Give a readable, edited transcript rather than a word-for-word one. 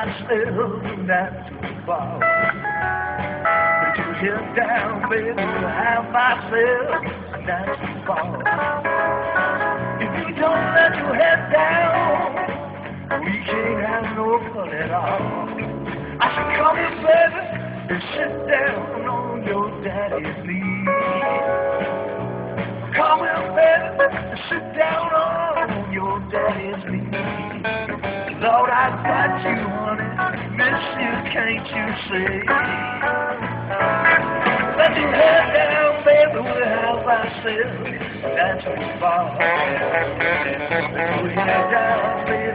myself, and that's too far. Let your head down, baby, to have myself, and that's too far. If you don't let your head down, we can't have no fun at all. I should come here, baby, and sit down on your daddy's knee. Come here, baby, and sit down on your daddy's knee. Lord, I got you, honey, miss you, can't you see? Let your head down, baby, we'll have ourselves, that's too far. Let your head down, baby.